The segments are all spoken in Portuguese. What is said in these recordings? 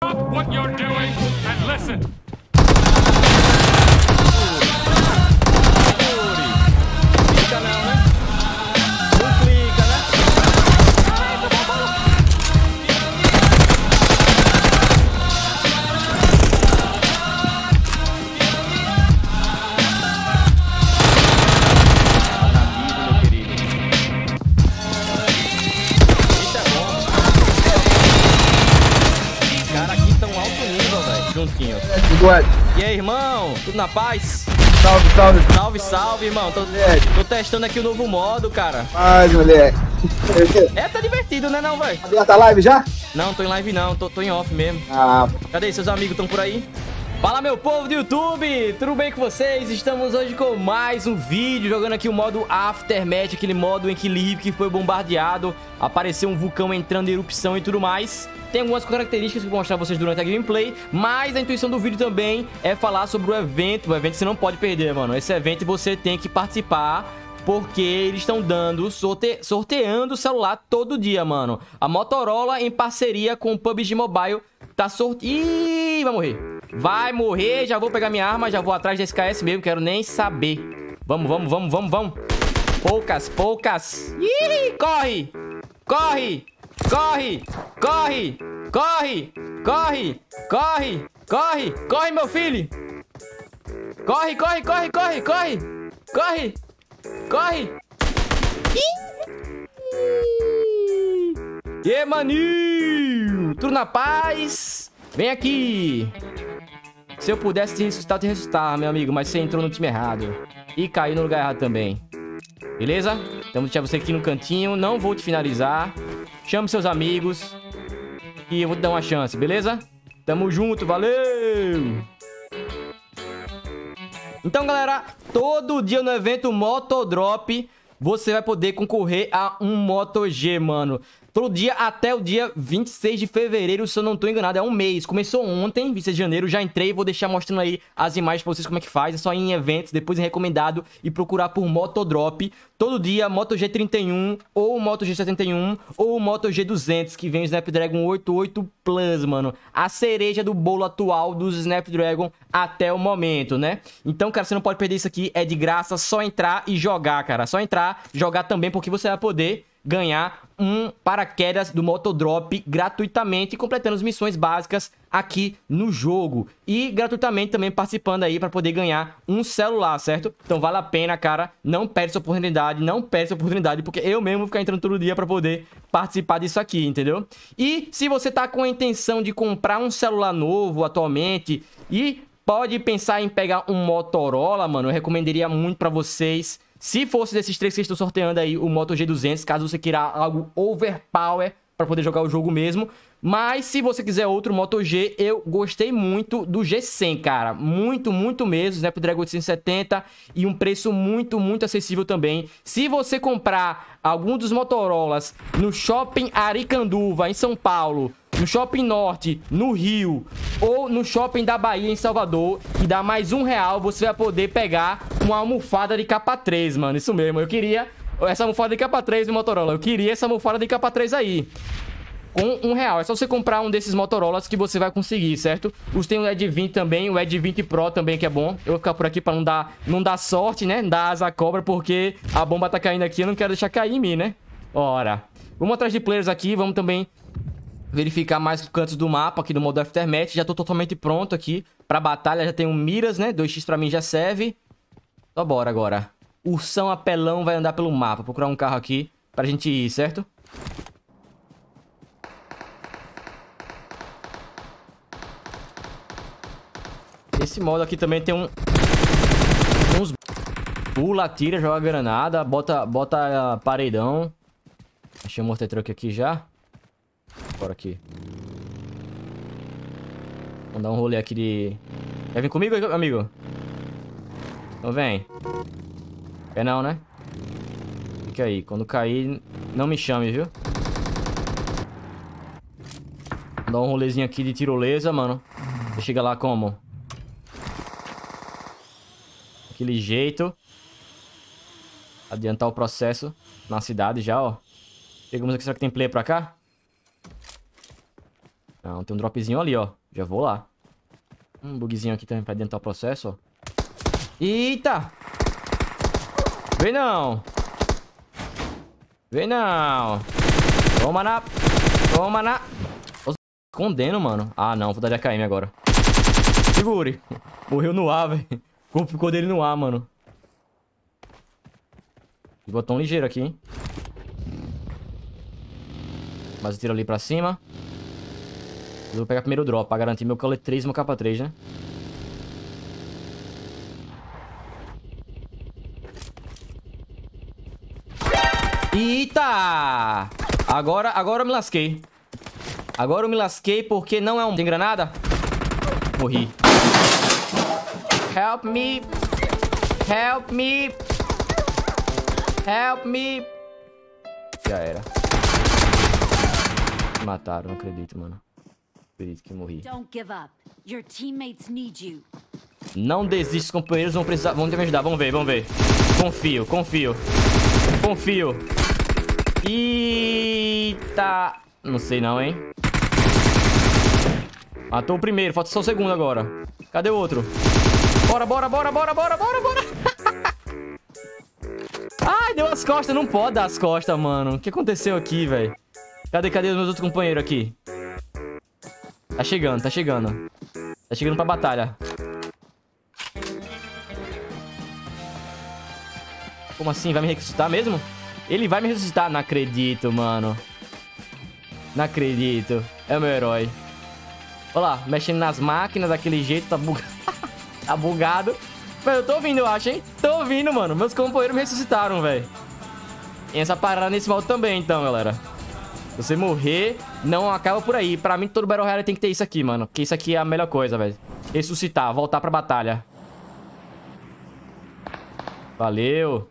Stop what you're doing and listen. Clica não, né? Não clica, né? Meu querido. Isso é bom. Os caras aqui estão alto nível, velho. Juntinhos. E aí, irmão? Tudo na paz? Salve, salve. Salve, salve, irmão. Tô testando aqui o novo modo, cara. Ai, moleque. Tá divertido, né não, velho? Aberta a live já? Não, tô em live não. Tô em off mesmo. Ah, Cadê? Seus amigos estão por aí? Fala, meu povo do YouTube! Tudo bem com vocês? Estamos hoje com mais um vídeo, jogando aqui o modo Aftermath, aquele modo em que Lviv que foi bombardeado, apareceu um vulcão entrando em erupção e tudo mais. Tem algumas características que eu vou mostrar pra vocês durante a gameplay, mas a intuição do vídeo também é falar sobre o evento. O evento você não pode perder, mano. Esse evento você tem que participar, porque eles estão dando, sorteando o celular todo dia, mano. A Motorola, em parceria com o PUBG Mobile, tá sorteando... Ih, vai morrer. Vai morrer, já vou pegar minha arma, já vou atrás desse SKS mesmo, quero nem saber. Vamos. Poucas. Ih, corre. Corre, meu filho. Corre. E aí, maninho? Tudo na paz? Vem aqui. Se eu pudesse te ressuscitar, te ressuscitar, meu amigo. Mas você entrou no time errado. E caiu no lugar errado também. Beleza? Então vou deixar você aqui no cantinho. Não vou te finalizar. Chame seus amigos. E eu vou te dar uma chance, beleza? Tamo junto, valeu! Então, galera, todo dia no evento Motodrop você vai poder concorrer a um Moto G, mano. Todo dia até o dia 26 de fevereiro, se eu não tô enganado, é um mês. Começou ontem, 26 de janeiro, já entrei, vou deixar mostrando aí as imagens pra vocês como é que faz. É só ir em eventos, depois em recomendado e procurar por Motodrop. Todo dia, Moto G31 ou Moto G71 ou Moto G200, que vem o Snapdragon 88 Plus, mano. A cereja do bolo atual dos Snapdragon até o momento, né? Então, cara, você não pode perder isso aqui, é de graça, só entrar e jogar, cara. Só entrar, jogar também, porque você vai poder ganhar um paraquedas do Motodrop gratuitamente, completando as missões básicas aqui no jogo. E gratuitamente também participando aí para poder ganhar um celular, certo? Então vale a pena, cara. Não perde essa oportunidade, porque eu mesmo vou ficar entrando todo dia para poder participar disso aqui, entendeu? E se você tá com a intenção de comprar um celular novo atualmente e pode pensar em pegar um Motorola, mano, eu recomendaria muito para vocês. Se fosse desses três que estou sorteando aí, o Moto G200, caso você queira algo overpower para poder jogar o jogo mesmo. Mas se você quiser outro Moto G, eu gostei muito do G100, cara. Muito mesmo, Snapdragon 870 e um preço muito acessível também. Se você comprar algum dos Motorolas no Shopping Aricanduva, em São Paulo, no Shopping Norte, no Rio, ou no Shopping da Bahia, em Salvador, e dá mais R$1, você vai poder pegar uma almofada de capa 3, mano. Isso mesmo, eu queria essa almofada de capa 3 do Motorola. Eu queria essa almofada de capa 3 aí. Com R$1. É só você comprar um desses Motorolas que você vai conseguir, certo? Os tem o Edge 20 também, o Edge 20 Pro também, que é bom. Eu vou ficar por aqui pra não dar sorte, né? Não dar asa à cobra, porque a bomba tá caindo aqui, eu não quero deixar cair em mim, né? Ora. Vamos atrás de players aqui, vamos também verificar mais cantos do mapa aqui no modo Aftermath. Já tô totalmente pronto aqui pra batalha, já tenho miras, né? 2x pra mim já serve. Só bora agora. Ursão apelão vai andar pelo mapa. Procurar um carro aqui pra gente ir, certo? Esse modo aqui também tem uns... Pula, tira, joga granada, bota paredão. Achei um Mortar Truck aqui já. Bora aqui. Vamos dar um rolê aqui de... Quer vir comigo, amigo? Então vem. Quer não, né? Fica aí. Quando cair, não me chame, viu? Vou dar um rolezinho aqui de tirolesa, mano. Você chega lá como? Daquele jeito. Adiantar o processo na cidade já, ó. Chegamos aqui. Será que tem player pra cá? Não, tem um dropzinho ali, ó. Já vou lá. Um bugzinho aqui também pra adiantar o processo, ó. Eita! Vem não! Vem não! Toma na... Toma na... Escondendo, mano. Ah, não. Vou dar de AKM agora. Segure. Morreu no ar, velho. O corpo ficou dele no ar, mano. Botão ligeiro aqui, hein? Mas tiro ali pra cima. Eu vou pegar primeiro o drop pra garantir meu colete 3 e meu capa 3, né? Eita! Agora eu me lasquei. Agora eu me lasquei porque não é um... Tem granada? Morri. Help me. Help me. Help me. Já era. Me mataram, não acredito, mano. Acredito que morri. Don't give up. Your teammates need you. Não desiste, companheiros vão precisar... Vão ter que me ajudar, vamos ver, vamos ver. Confio, confio. Confio. Eita. Não sei não, hein. Matou o primeiro, falta só o segundo agora. Cadê o outro? Bora, bora, bora, bora, bora, bora, bora. Ai, deu as costas. Não pode dar as costas, mano. O que aconteceu aqui, velho? Cadê os meus outros companheiros aqui? Tá chegando, tá chegando. Tá chegando pra batalha. Como assim? Vai me ressuscitar mesmo? Ele vai me ressuscitar? Não acredito, mano. Não acredito. É o meu herói. Olha lá, mexendo nas máquinas daquele jeito. Tá bugado. Tá bugado. Mas eu tô ouvindo, eu acho, hein? Tô ouvindo, mano. Meus companheiros me ressuscitaram, velho. Tem essa parada nesse modo também, então, galera. Se você morrer, não acaba por aí. Pra mim, todo Battle Royale tem que ter isso aqui, mano. Porque isso aqui é a melhor coisa, velho. Ressuscitar, voltar pra batalha. Valeu.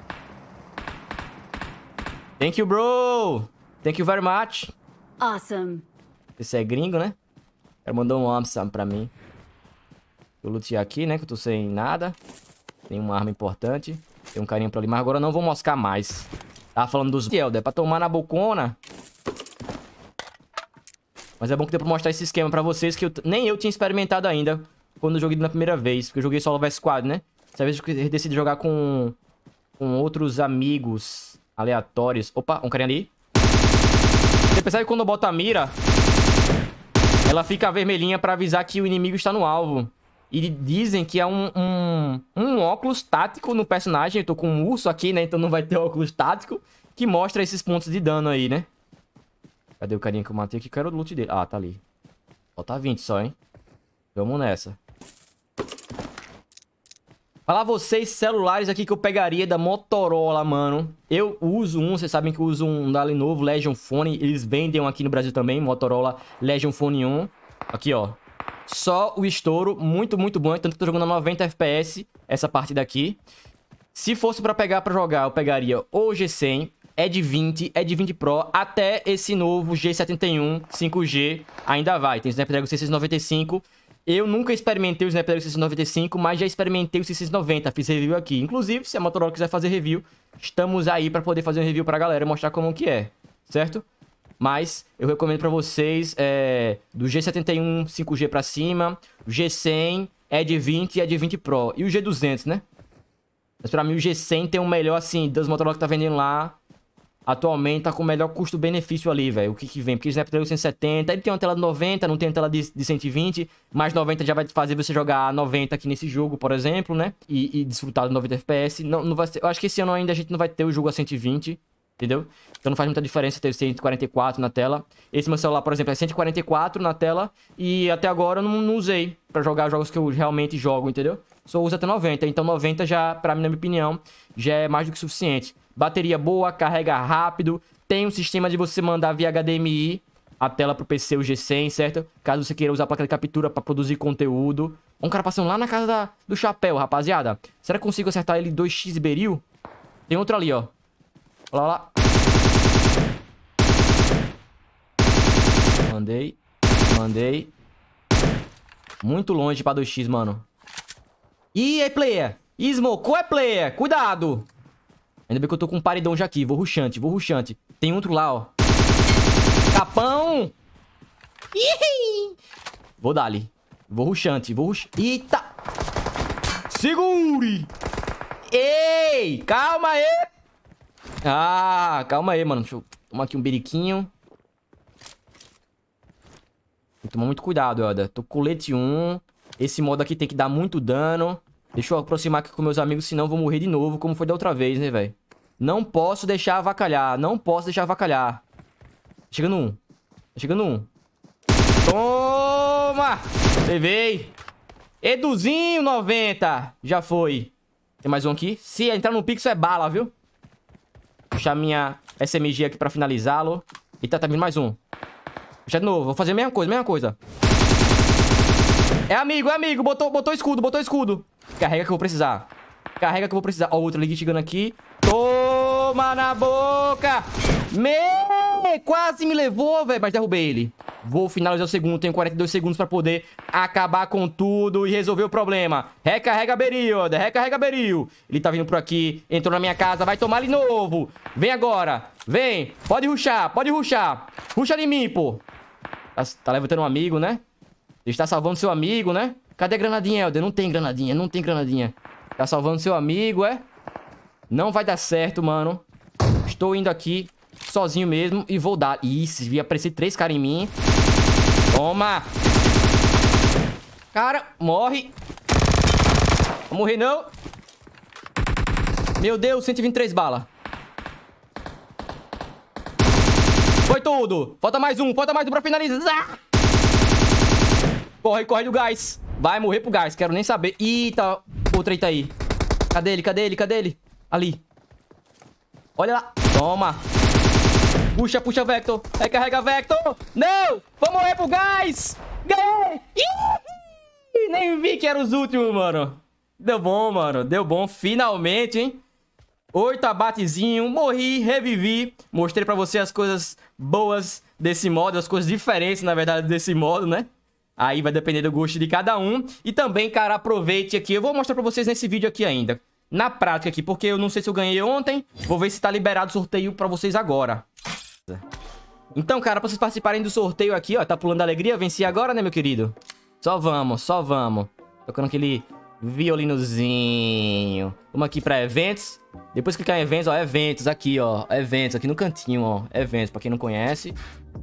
Thank you, bro. Thank you very much. Awesome. Esse é gringo, né? Quero mandar um awesome pra mim. Eu lutei aqui, né? Que eu tô sem nada. Tem uma arma importante. Tem um carinha pra ali. Mas agora eu não vou moscar mais. Tava falando dos Elder. Pra tomar na bocona. Mas é bom que deu pra mostrar esse esquema pra vocês. Que nem eu tinha experimentado ainda. Quando eu joguei na primeira vez. Porque eu joguei solo vs Squad, né? Dessa vez eu decidi jogar com outros amigos aleatórios. Opa, um carinha ali. Você percebe que quando eu boto a mira, ela fica vermelhinha pra avisar que o inimigo está no alvo. E dizem que é um óculos tático no personagem. Eu tô com um urso aqui, né? Então não vai ter óculos tático. Que mostra esses pontos de dano aí, né? Cadê o carinha que eu matei aqui? Quero o loot dele. Ah, tá ali. Falta 20 só, hein? Vamos nessa. Falar vocês, celulares aqui que eu pegaria da Motorola, mano. Eu uso um, vocês sabem que eu uso um da Lenovo, Legion Phone. Eles vendem um aqui no Brasil também, Motorola Legion Phone 1. Aqui, ó. Só o estouro, muito, muito bom. Tanto que eu tô jogando a 90 FPS, essa parte daqui. Se fosse pra pegar pra jogar, eu pegaria o G100, Edge 20, Edge 20 Pro, até esse novo G71 5G ainda vai. Tem o Snapdragon 695. Eu nunca experimentei o Snapdragon 695, mas já experimentei o 690, fiz review aqui. Inclusive, se a Motorola quiser fazer review, estamos aí pra poder fazer um review pra galera e mostrar como que é, certo? Mas eu recomendo pra vocês do G71 5G pra cima, o G100, Edge 20 e Edge 20 Pro. E o G200, né? Mas pra mim o G100 tem o melhor, assim, das Motorola que tá vendendo lá. Atualmente tá com o melhor custo-benefício ali, velho. O que vem? Porque o Snapdragon 170, ele tem uma tela de 90, não tem uma tela de 120. Mais 90 já vai fazer você jogar 90 aqui nesse jogo, por exemplo, né? E desfrutar de 90 FPS. Não vai ser, eu acho que esse ano ainda a gente não vai ter o jogo a 120, entendeu? Então não faz muita diferença ter 144 na tela. Esse meu celular, por exemplo, é 144 na tela. E até agora eu não usei pra jogar jogos que eu realmente jogo, entendeu? Só uso até 90. Então 90 já, pra mim, na minha opinião, já é mais do que suficiente. Bateria boa, carrega rápido. Tem um sistema de você mandar via HDMI a tela pro PC, o G100, certo? Caso você queira usar a placa de captura pra produzir conteúdo. Um cara passando lá na casa do chapéu, rapaziada. Será que eu consigo acertar ele 2x Beril? Tem outro ali, ó. Olha lá. Mandei. Muito longe pra 2x, mano. Ih, é player. Smocou é player. Cuidado. Ainda bem que eu tô com um paredão já aqui. Vou rushante. Tem outro lá, ó. Capão. Ih! Vou dar ali. Vou rushante. Eita! Segure! Ei! Calma aí! Ah, calma aí, mano. Deixa eu tomar aqui um beriquinho. Tem que tomar muito cuidado, Elda. Tô com colete 1. Esse modo aqui tem que dar muito dano. Deixa eu aproximar aqui com meus amigos, senão eu vou morrer de novo, como foi da outra vez, né, velho? Não posso deixar avacalhar. Não posso deixar avacalhar. Chegando um. Chegando um. Toma! Levei. Eduzinho 90. Já foi. Tem mais um aqui. Se entrar no pixel é bala, viu? Puxar minha SMG aqui pra finalizá-lo. Eita, tá vindo mais um. Puxar de novo. Vou fazer a mesma coisa. É amigo. Botou escudo. Carrega que eu vou precisar. Ó, o outro ali chegando aqui. Toma na boca. Quase me levou, velho. Mas derrubei ele. Vou finalizar o segundo. Tenho 42 segundos pra poder acabar com tudo e resolver o problema. Recarrega Beril. Ele tá vindo por aqui. Entrou na minha casa. Vai tomar de novo. Vem agora. Vem. Pode rushar. Rusha em mim, pô. Tá levantando um amigo, né? Ele está salvando seu amigo, né? Cadê a granadinha, Elder? Não tem granadinha. Tá salvando seu amigo, é? Não vai dar certo, mano. Estou indo aqui sozinho mesmo e vou dar. Ih, vi aparecer 3 caras em mim. Toma. Cara, morre. Não morrer, não. Meu Deus, 123 balas. Foi tudo. Falta mais um pra finalizar. Corre do gás. Vai morrer pro gás, quero nem saber. Ih, tá. Outra aí tá aí. Cadê ele? Ali. Olha lá. Toma. Puxa, Vector. Recarrega, Vector. Não! Vou morrer pro gás. Ganhei. Ih, nem vi que era os últimos, mano. Deu bom, mano. Finalmente, hein? 8 abatezinho. Morri, revivi. Mostrei pra você as coisas boas desse modo. As coisas diferentes, na verdade, desse modo, né? Aí vai depender do gosto de cada um. E também, cara, aproveite aqui. Eu vou mostrar pra vocês nesse vídeo aqui ainda. Na prática aqui, porque eu não sei se eu ganhei ontem. Vou ver se tá liberado o sorteio pra vocês agora. Então, cara, pra vocês participarem do sorteio aqui, ó. Tá pulando a alegria. Venci agora, né, meu querido? Só vamos. Tocando aquele violinozinho. Vamos aqui pra eventos. Depois clicar em eventos, ó. Eventos aqui, ó. Eventos aqui no cantinho, ó. Eventos, pra quem não conhece.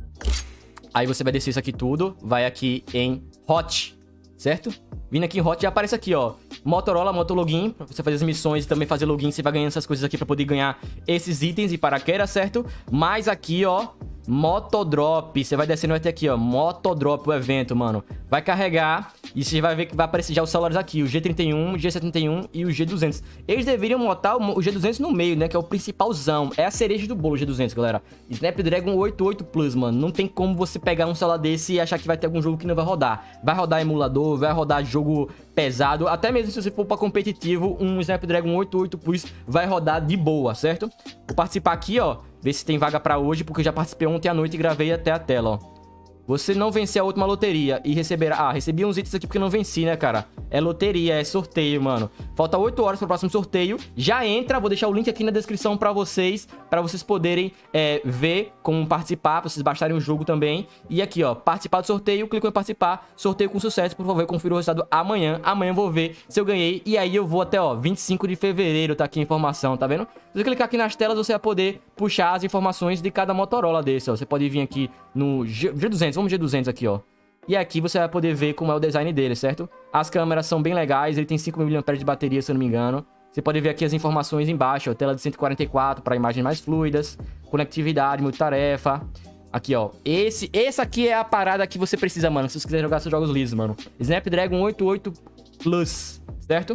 Aí você vai descer isso aqui tudo. Vai aqui em Hot, certo? Vindo aqui em Hot, já aparece aqui, ó. Motorola, Motologin. Pra você fazer as missões e também fazer login. Você vai ganhando essas coisas aqui pra poder ganhar esses itens e paraquedas, certo? Mas aqui, ó, Motodrop. Você vai descendo, vai ter aqui, ó, Motodrop, o evento, mano. Vai carregar e você vai ver que vai aparecer já os celulares aqui. O G31, o G71 e o G200. Eles deveriam botar o G200 no meio, né? Que é o principalzão. É a cereja do bolo, o G200, galera. Snapdragon 88 Plus, mano. Não tem como você pegar um celular desse e achar que vai ter algum jogo que não vai rodar. Vai rodar emulador, vai rodar jogo pesado. Até mesmo se você for pra competitivo, um Snapdragon 88 Plus vai rodar de boa, certo? Vou participar aqui, ó. Ver se tem vaga pra hoje, porque eu já participei ontem à noite e gravei até a tela, ó. Você não vencer a última loteria e receberá... Ah, recebi uns itens aqui porque não venci, né, cara? É loteria, é sorteio, mano. Falta 8 horas pro próximo sorteio. Já entra, vou deixar o link aqui na descrição pra vocês poderem ver como participar, pra vocês baixarem o jogo também. E aqui, ó, participar do sorteio, clicou em participar, sorteio com sucesso, por favor, confira o resultado amanhã. Amanhã eu vou ver se eu ganhei e aí eu vou até, ó, 25 de fevereiro, tá aqui a informação, tá vendo? Se você clicar aqui nas telas, você vai poder puxar as informações de cada Motorola desse, ó. Você pode vir aqui no G200, vamos G200 aqui, ó. E aqui você vai poder ver como é o design dele, certo? As câmeras são bem legais, ele tem 5.000 mAh de bateria, se eu não me engano. Você pode ver aqui as informações embaixo, ó. Tela de 144 para imagens mais fluidas, conectividade, multitarefa. Aqui, ó. Esse aqui é a parada que você precisa, mano, se você quiser jogar seus jogos lisos, mano. Snapdragon 88 Plus, certo?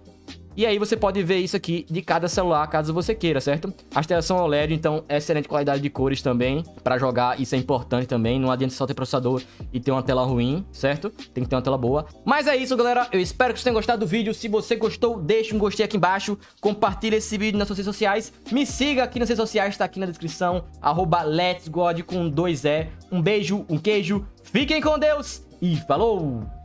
E aí você pode ver isso aqui de cada celular, caso você queira, certo? As telas são OLED, então excelente qualidade de cores também. Pra jogar, isso é importante também. Não adianta só ter processador e ter uma tela ruim, certo? Tem que ter uma tela boa. Mas é isso, galera. Eu espero que vocês tenham gostado do vídeo. Se você gostou, deixa um gostei aqui embaixo. Compartilha esse vídeo nas suas redes sociais. Me siga aqui nas redes sociais, tá aqui na descrição. @letsgod com 2 E. Um beijo, um queijo. Fiquem com Deus e falou!